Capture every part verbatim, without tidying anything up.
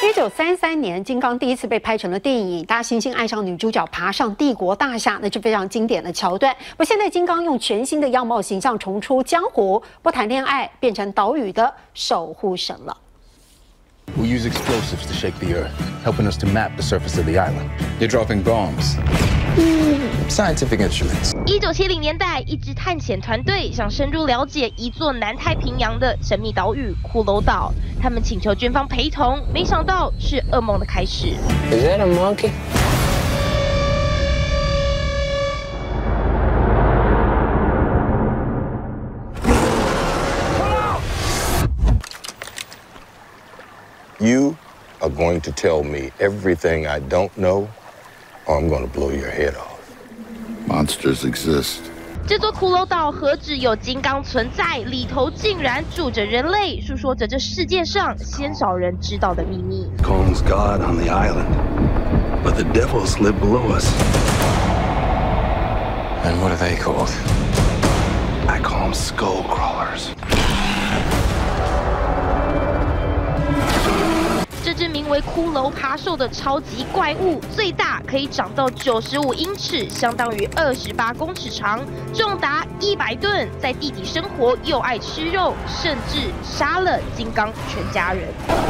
一九三三年，《金刚》第一次被拍成了电影，大猩猩爱上女主角爬上帝国大厦，那是非常经典的桥段。不，现在金刚用全新的样貌形象重出江湖，不谈恋爱，变成岛屿的守护神了。 We use explosives to shake the earth, helping us to map the surface of the island. You're dropping bombs. Scientific instruments. 一九七零年代，一支探险团队想深入了解一座南太平洋的神秘岛屿骷髅岛，他们请求军方陪同，没想到是噩梦的开始。 Is that a monkey? You are going to tell me everything I don't know, or I'm going to blow your head off. Monsters exist. 这座骷髅岛何止有金刚存在，里头竟然住着人类，诉说着这世界上鲜少人知道的秘密。 Kong's God on the island, but the devils live below us. And what are they called? I call them skull crawlers. 这只名为骷髅爬兽的超级怪物，最大可以长到九十五英尺，相当于二十八公尺长，重达一百吨，在地底生活，又爱吃肉，甚至杀了金刚全家人。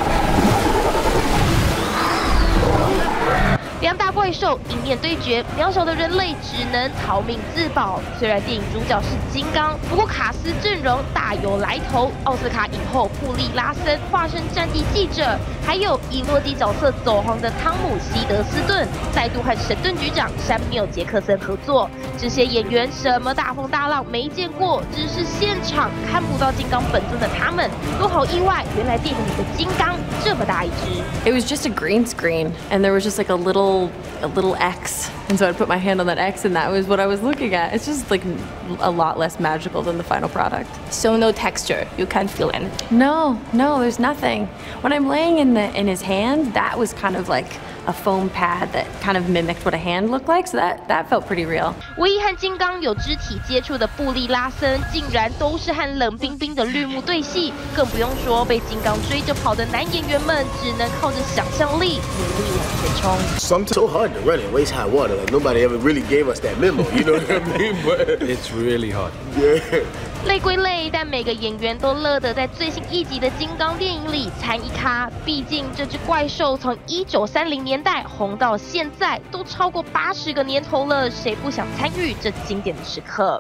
两大怪兽迎面对决，渺小的人类只能逃命自保。虽然电影主角是金刚，不过卡斯阵容大有来头。奥斯卡影后布利拉森化身战地记者，还有以洛基角色走红的汤姆希德斯顿，再度和神盾局长山缪杰克森合作。这些演员什么大风大浪没见过，只是现场看不到金刚本尊的他们，都好意外，原来电影里的金刚这么大一只。 It was just a green screen, and there was just like a little. A little X, and so I'd put my hand on that X, and that was what I was looking at. It's just like a lot less magical than the final product. So no texture, you can't feel anything. No, no, there's nothing. When I'm laying in the in his hand, that was kind of like a foam pad that kind of mimicked what a hand looked like, so that that felt pretty real. 唯一和金刚有肢体接触的布利拉森，竟然都是和冷冰冰的绿幕对戏，更不用说被金刚追着跑的男演员们，只能靠着想象力努力往前冲。 Sometimes so hard to run in waist high water. Like nobody ever really gave us that memo. You know what I mean? But It's really hard. yeah. 累归累，但每个演员都乐得在最新一集的《金刚》电影里参一咖。毕竟这只怪兽从一九三零年代红到现在，都超过八十个年头了，谁不想参与这经典的时刻？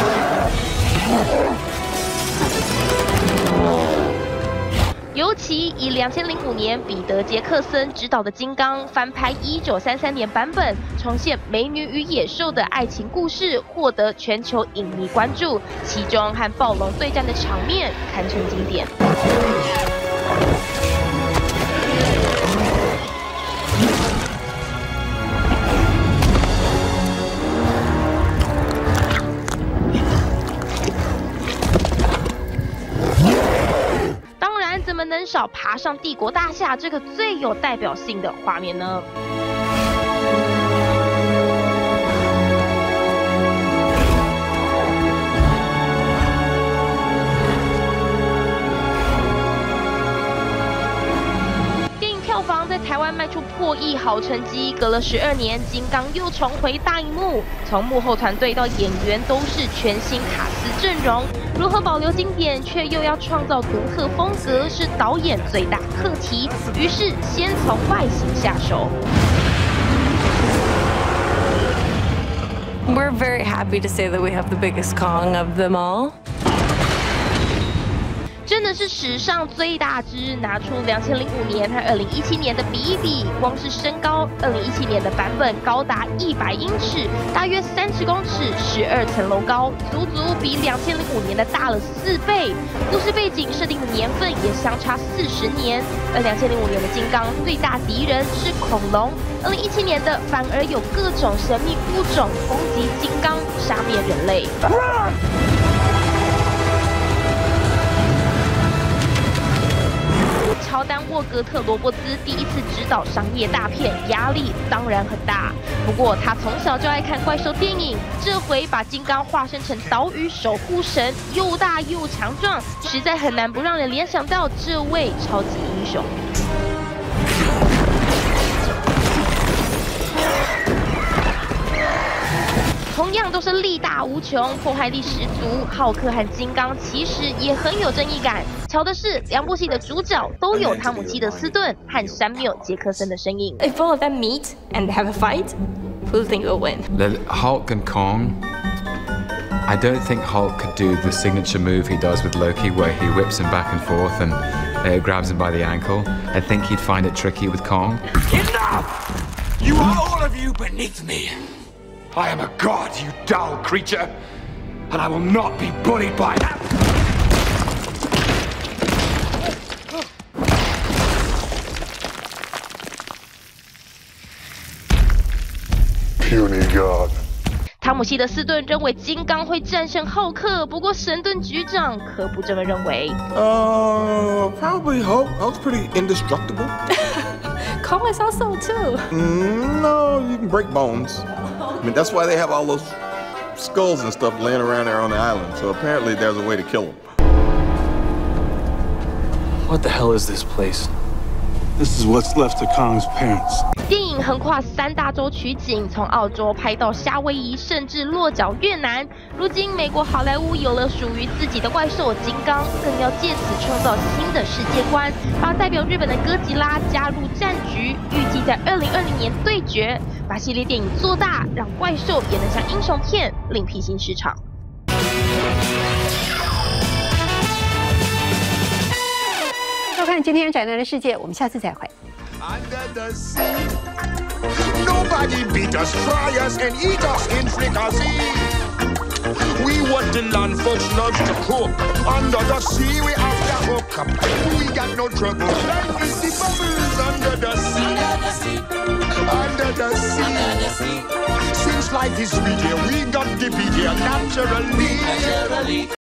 尤其以两千零五年彼得·杰克森执导的《金刚》翻拍一九三三年版本，重现美女与野兽的爱情故事，获得全球影迷关注。其中和暴龙对战的场面堪称经典。 怎么能少爬上帝国大厦这个最有代表性的画面呢？电影票房在台湾卖出破亿好成绩，隔了十二年，金刚又重回大荧幕。从幕后团队到演员都是全新卡司阵容。 如何保留经典，却又要创造独特风格，是导演最大课题。于是，先从外形下手。 We're very happy to say that we have the biggest Kong of them all. 真的是史上最大只，拿出两千零五年和二零一七年的比一比，光是身高，二零一七年的版本高达一百英尺，大约三十公尺，十二层楼高，足足比两千零五年的大了四倍。故事背景设定的年份也相差四十年，而两千零五年的金刚最大敌人是恐龙，二零一七年的反而有各种神秘物种攻击金刚，杀灭人类。 乔丹·沃格特·罗伯兹第一次执导商业大片，压力当然很大。不过他从小就爱看怪兽电影，这回把金刚化身成岛屿守护神，又大又强壮，实在很难不让人联想到这位超级英雄。 都是力大无穷，破坏力十足。浩克和金刚其实也很有正义感。巧的是，两部戏的主角都有汤姆希德斯顿和山缪杰克森的身影。 If all of them meet and they have a fight, who do you think will win? Hulk and Kong. I don't think Hulk could do the signature move he does with Loki, where he whips him back and forth and uh, grabs him by the ankle. I think he'd find it tricky with Kong. Enough! You are all of you beneath me. I am a god, you dull creature, and I will not be bullied by that. Puny god. 汤姆希德斯顿认为金刚会战胜浩克，不过神盾局长可不这么认为。 Uh, probably Hulk. Hulk's pretty indestructible. Kong is also too. Mm, no, you can break bones. I mean, that's why they have all those skulls and stuff laying around there on the island. So apparently there's a way to kill them. What the hell is this place? This is what's left of Kong's parents. 电影横跨三大洲取景，从澳洲拍到夏威夷，甚至落脚越南。如今，美国好莱坞有了属于自己的怪兽金刚，更要借此创造新的世界观，把代表日本的哥吉拉加入战局。预计在二零二零年对决，把系列电影做大，让怪兽也能像英雄片另辟新市场。 收看今天宅男的世界，我们下次再会。 Nobody beat us, fry us, and eat us in fricassee. We want the land for slugs to cook. Under the sea, we have to hook up. We got no trouble. Life is the bubbles under the sea. Under the sea. Since life is sweet here, we got to be here naturally.